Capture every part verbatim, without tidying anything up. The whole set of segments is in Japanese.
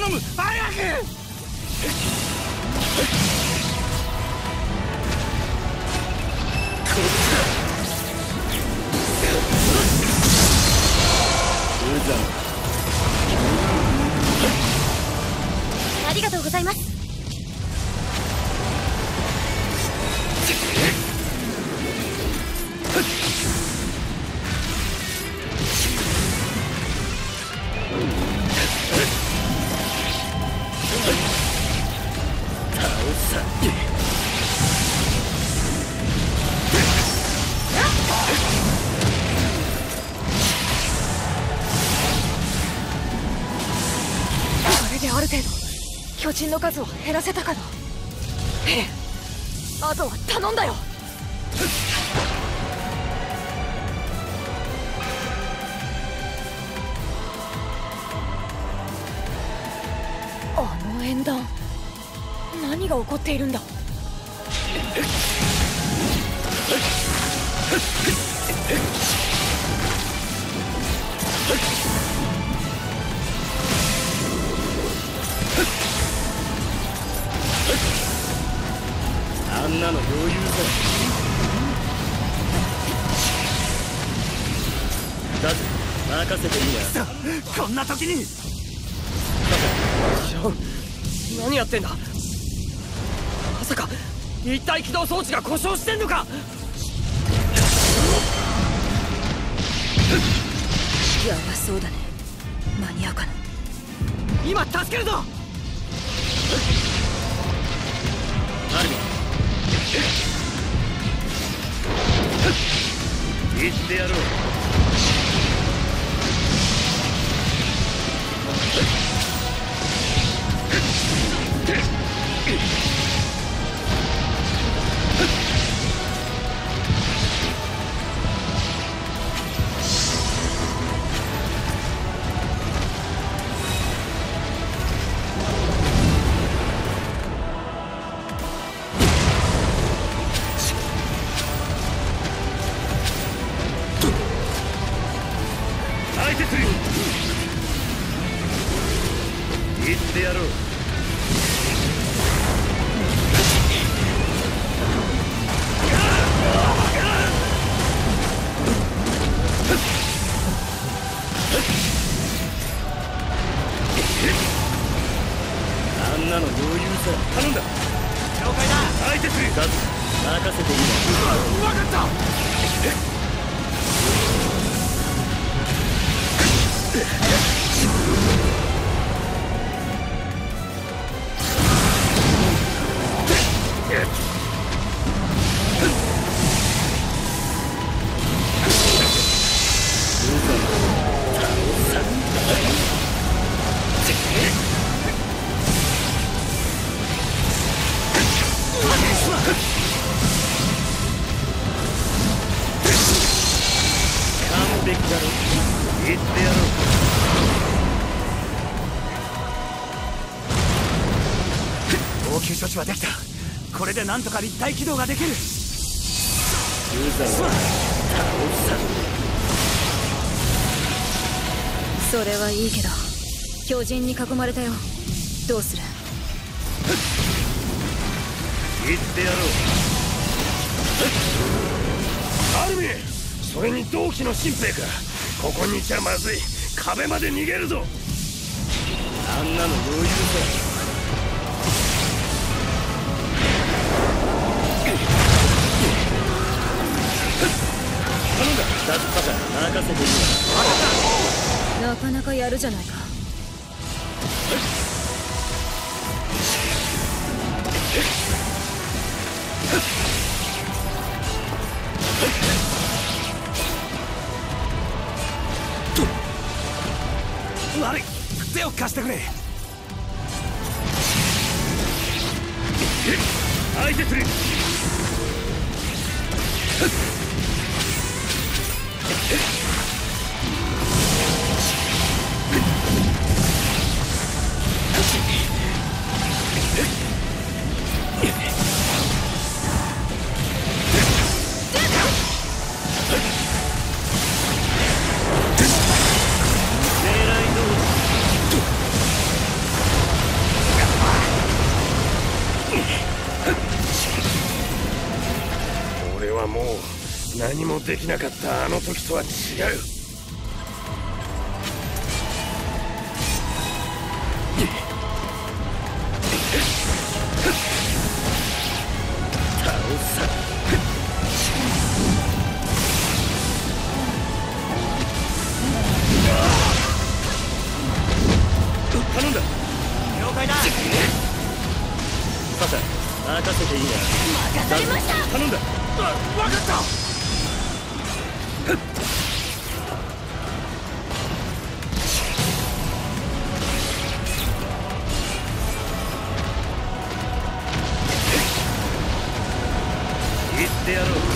頼む、早く。 ありがとうございます。 ある程度巨人の数を減らせたかな。ええ、あとは頼んだよ。あの演壇、何が起こっているんだ。 あんなの余裕さ。だって任せていいな。こんな時にション、何やってんだ。まさか一体起動装置が故障してんのか。 やばそうだね。間に合うかな。 今助けるぞ。アルミ言ってやろう。言ってやろう。あんなの余裕さ。頼んだ。了解だ。相手する。だぞ、任せていいな。分かった。完璧だろ。言ってやろう。応急処置はできた。これでなんとか立体起動ができる。 それはいいけど巨人に囲まれたよ。どうする。 言ってやろう。アルミ、それに同期の新兵か。ここにいちゃまずい。壁まで逃げるぞ。あんなの余裕さ。頼んだ。だったか任せていいな。 なかなかやるじゃないか。 悪い、手を貸してくれ。相手する。 何もできなかったあの時とは違う。 頼んだ。了解だ。サシャ、任せていいな。 任されました。 頼んだ。 あ、分かった。 行ってやろう。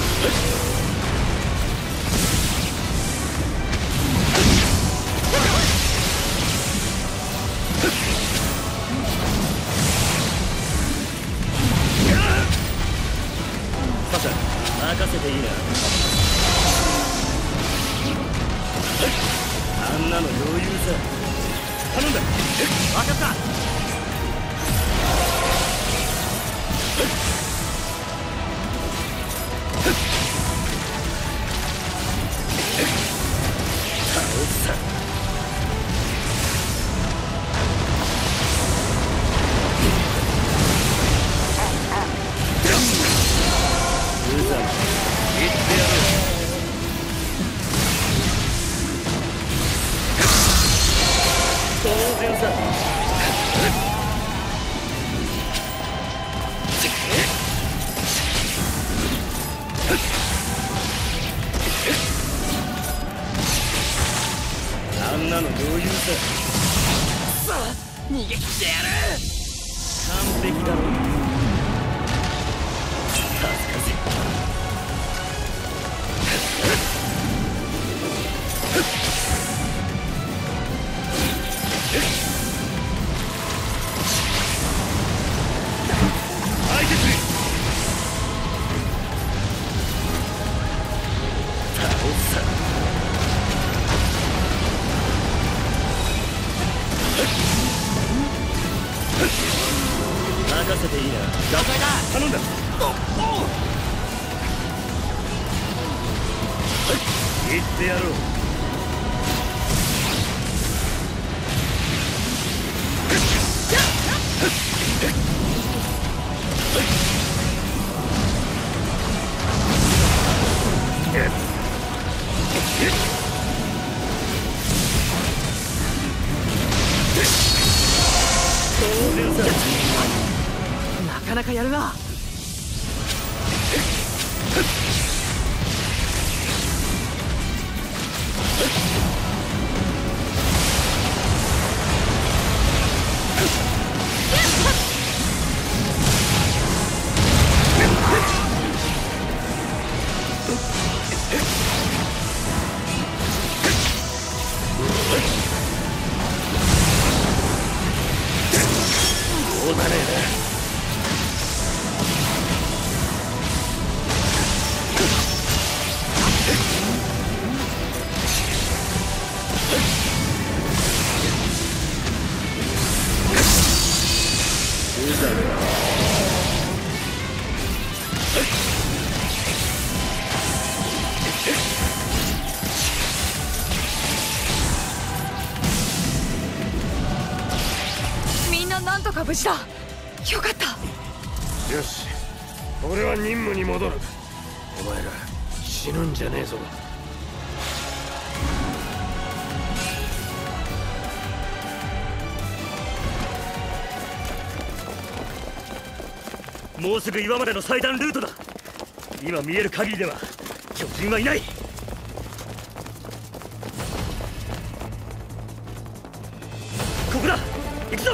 サシャ、任せていいな。あんなの余裕さ。頼んだ。分かった。あんなの余裕さ。 さあ、逃げ切ってやる。 完璧だろ。助かせ。相手する。倒さ。任せていいな。了解だ。頼んだ。おお。行ってやろう。当然さ。なかなかやるな。 そうだねえな。 みんななんとか無事だ。よかった。 よし、俺は任務に戻る。お前ら死ぬんじゃねえぞ。 もうすぐ岩までの最短ルートだ。今見える限りでは巨人はいない。ここだ。行くぞ。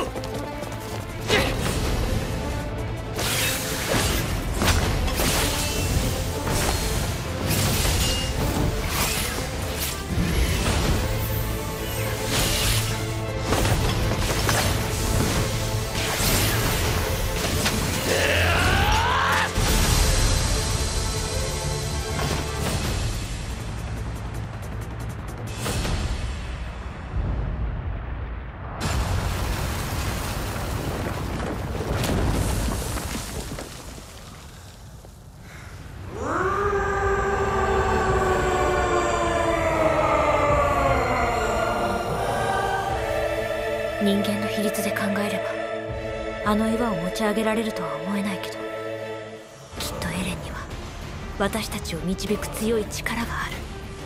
えればあの岩を持ち上げられるとは思えないけど、きっとエレンには私たちを導く強い力がある。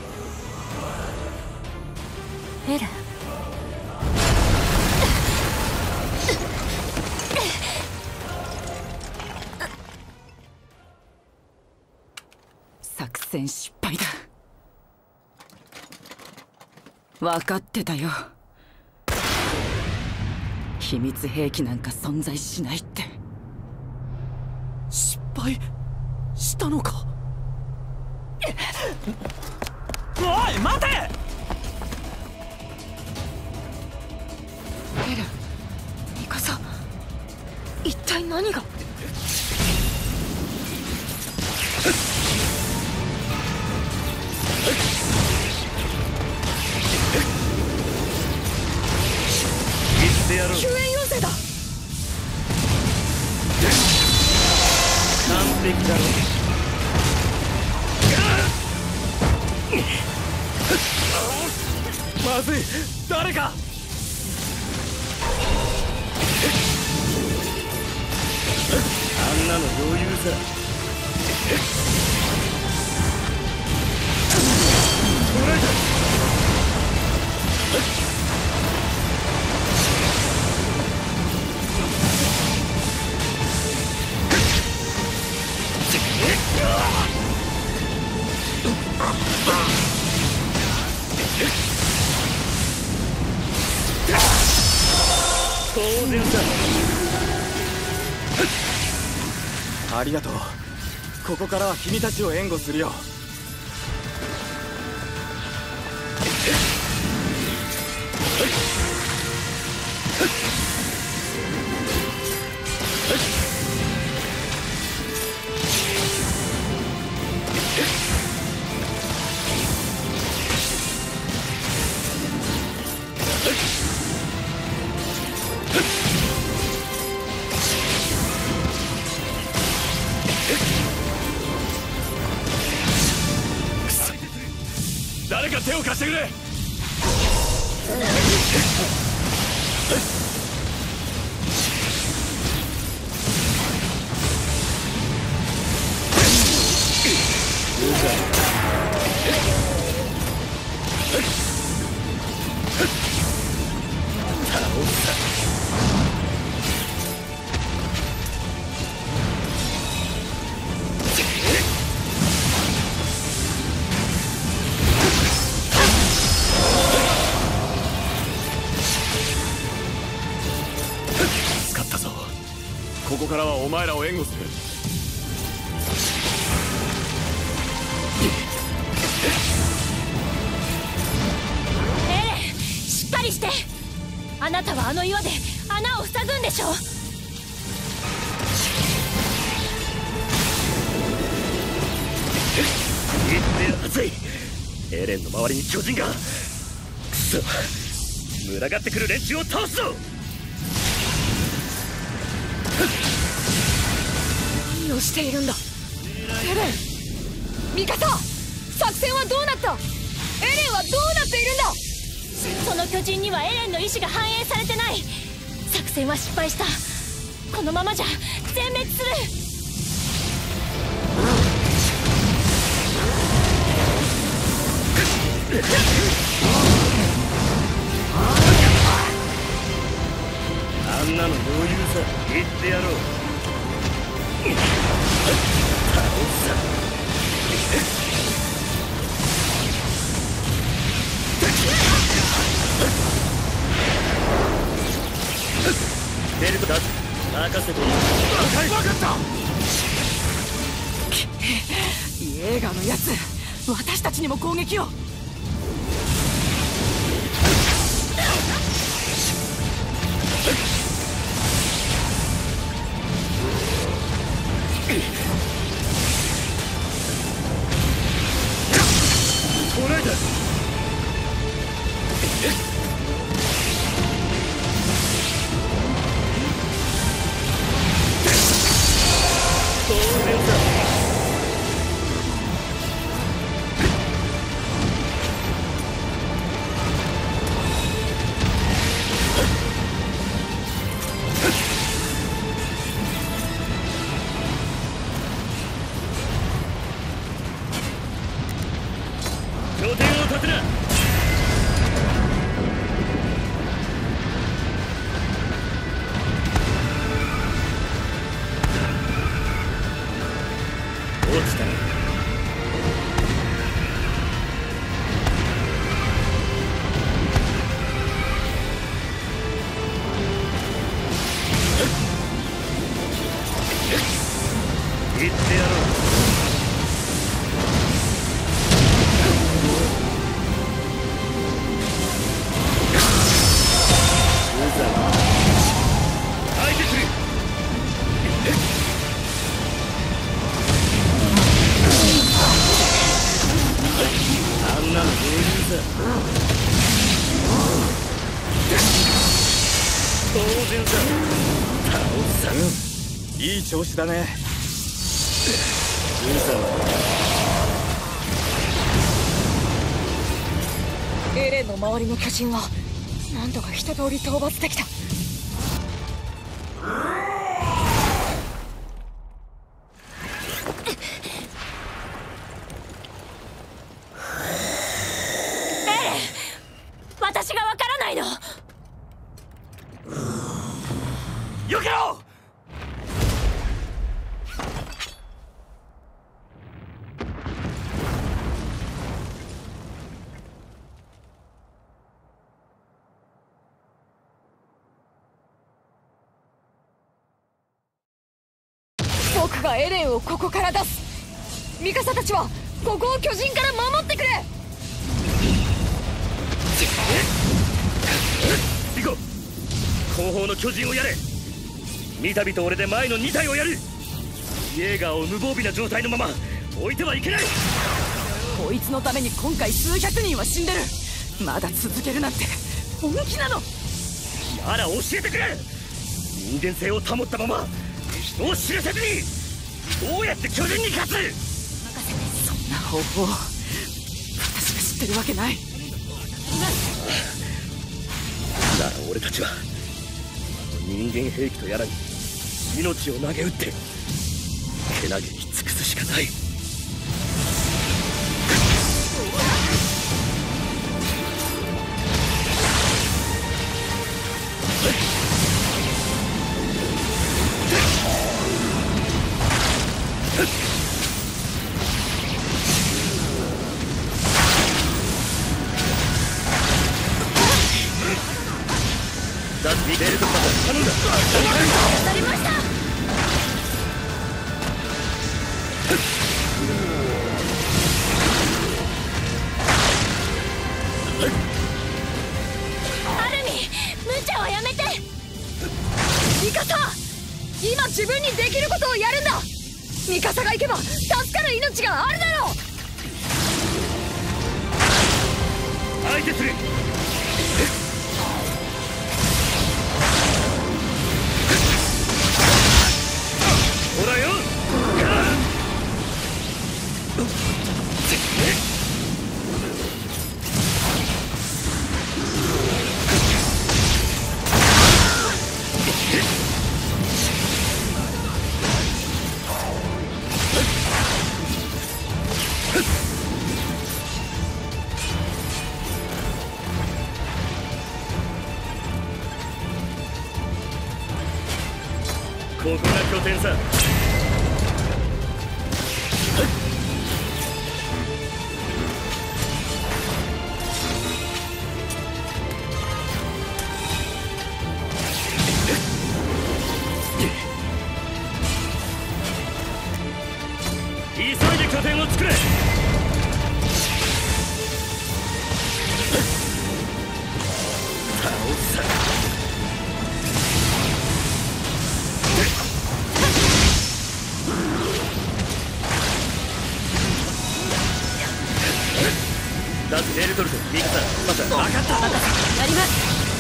エレン、 作戦失敗だ。分かってたよ。秘密兵器なんか存在しないって。 失敗したのか。おい待て。 エレン、ミカサ、一体何が。救援要請だ。 完璧だろ。 まずい、誰か。 あんなの余裕さ。捕らえた。当然さ。 ありがとう。ここからは君たちを援護するよ。誰か手を貸してくれ。助かったぞ。ここからはお前らを援護する。 エレン、しっかりして。あなたはあの岩で穴を塞ぐんでしょ。 言ってやつい。エレンの周りに巨人が。くそ、群がってくる連中を倒すぞ。 何をしているんだ。エレン、ミカサ、作戦はどうなった。エレンはどうなっているんだ。 その巨人にはエレンの意志が反映されてない。作戦は失敗した。このままじゃ全滅する。 あんなの余裕さ。言ってやろう。倒すさ。ベルトだ。任せていい。 分かった。 イエーガーのやつ、私たちにも攻撃を。 捕らえた。当然だ。 言ってやろう。相手する。あんなの余裕さ。当然さ。倒すさ。 いい調子だね。 エレンの周りの巨人は何とか一通り討伐できた。 私がわからないの。 避けろ。 僕がエレンをここから出す。ミカサたちはここを巨人から守ってくれ。 行こう。後方の巨人をやれ。三度と俺で前のに体をやる。イェーガーを無防備な状態のまま置いてはいけない。 こいつのために今回数百人は死んでる。まだ続けるなんて本気なの。 やら教えてくれ。人間性を保ったまま人を知らせずにどうやって巨人に勝つ。 そんな方法私が知ってるわけない。 なら俺たちは人間兵器とやらに命を投げ打ってけなげに尽くすしかない。ダッビベルトパス頼んだ。 当たりました。アルミ、無茶はやめて。 ミカサ、今自分にできることをやるんだ。ミカサが行けば助かる命があるだろう。 相手する。ほらよ。ここが拠点さ。急いで拠点を作れ。倒すさ。ダズベルトルトミカサまた分かった。 やります。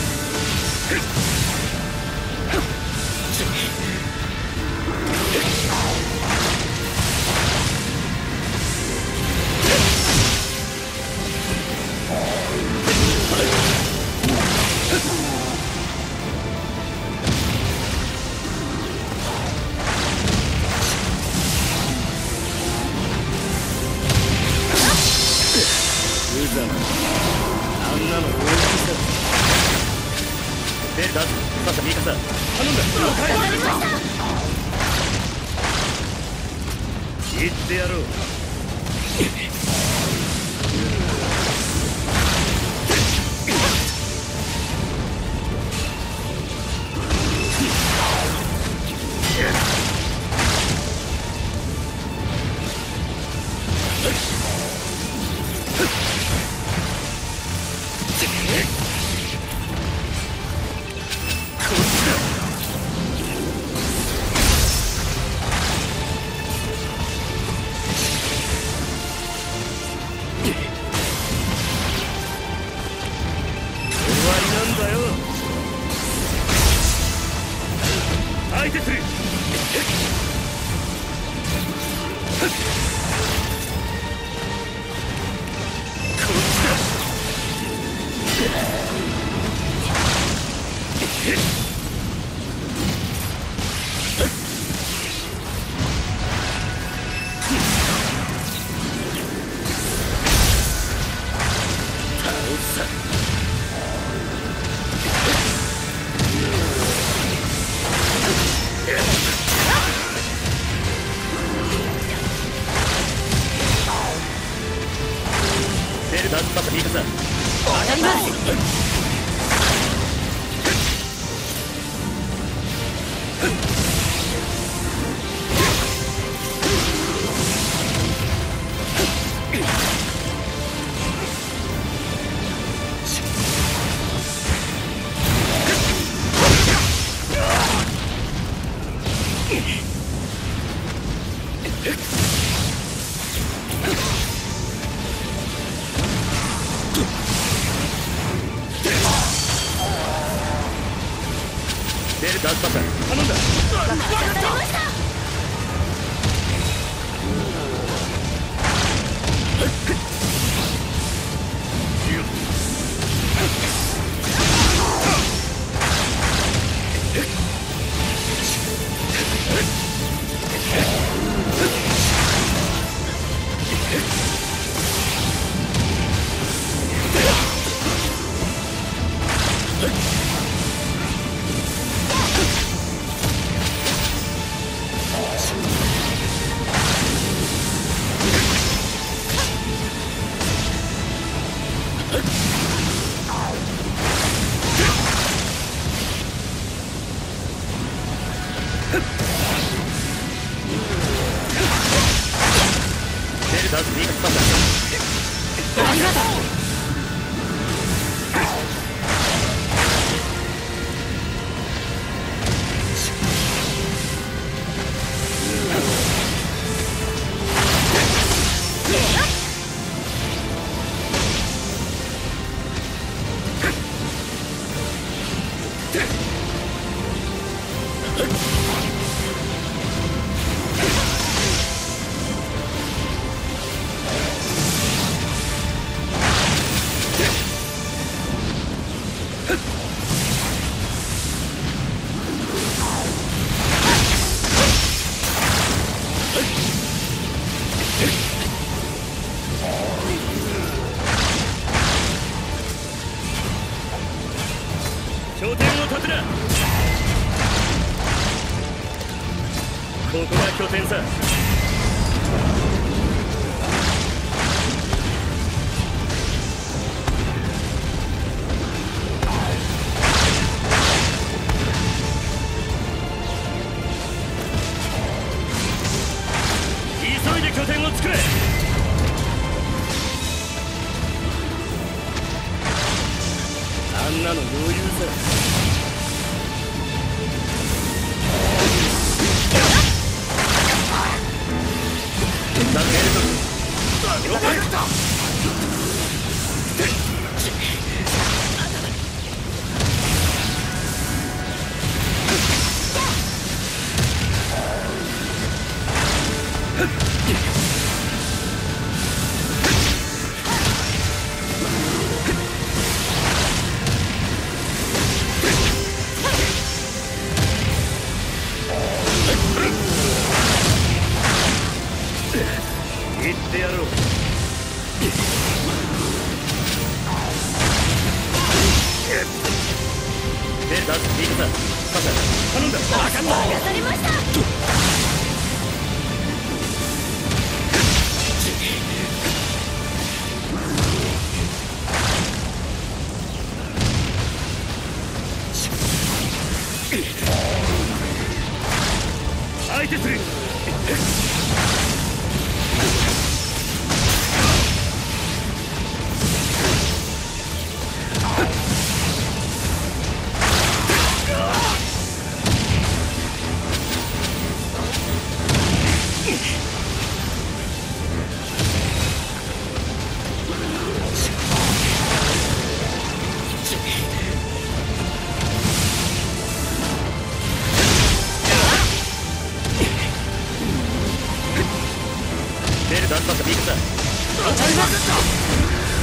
あんなの大きさ。ベルダズまたミカサ頼んだ。了解。言ってやろう。 相手する。ベルダーズパサミカさん、 わかります。 ベルダーズパサ頼んだ。 わかりました。 ベルダーズミーカスパサありがとう。 拠点を立てな。ここが拠点さ。急いで拠点を作れ。あんなの余裕さ。だけれど了解だ。行ってやろう。ベルダーズミーカさん、パサ頼んだ。分かった。 わかりました。 相手する。 させミカサ。 わかりました。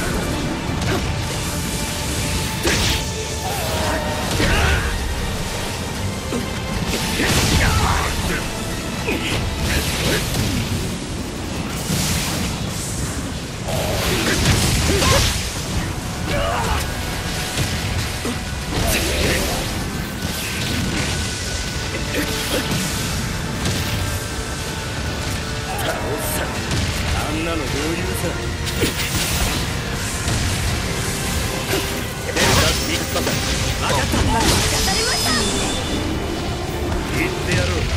あんなの余裕さ。レンタスミカサさん。分かった。 当たりました。 言ってやろう。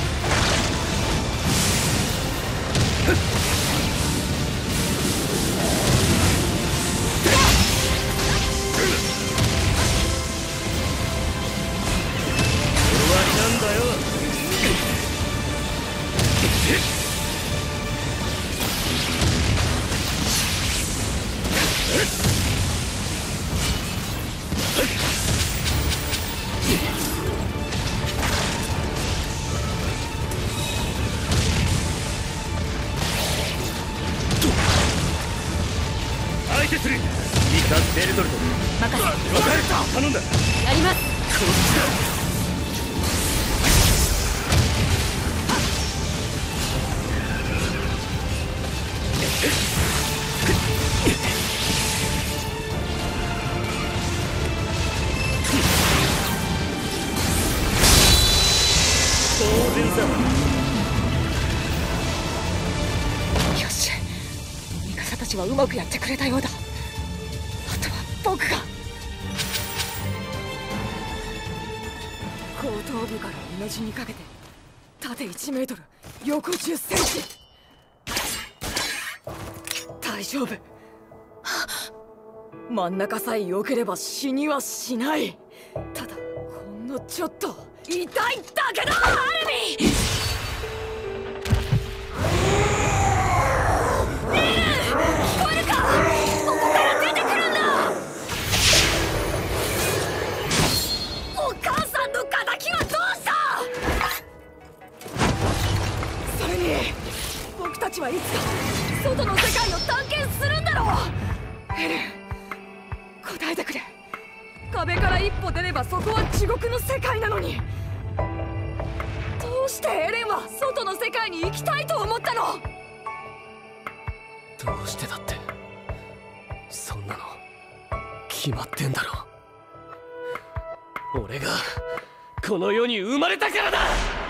終わりなんだよ。相手する。ミカ・ベルトルト。 任せ。 分かれた。頼んだ。 やります。 こっちだ。当然さ。 よし、ミカサたちはうまくやってくれたようだ。あとは僕が。後頭部からうなじにかけて縦いちメートル横じゅっセンチ。大丈夫。真ん中さえ避ければ死にはしない。ただほんのちょっと痛いだけだ。アルミン、聞こえるか。ここから出てくるんだ。お母さんの敵はどうした。それに僕たちはいつか外の世界を探検するんだろう。エレン、答えてくれ。壁から一歩出ればそこは地獄の世界なのに、どうしてエレンは外の世界に行きたいと思ったの。 どうしてだって、そんなの決まってんだろ。俺がこの世に生まれたからだ。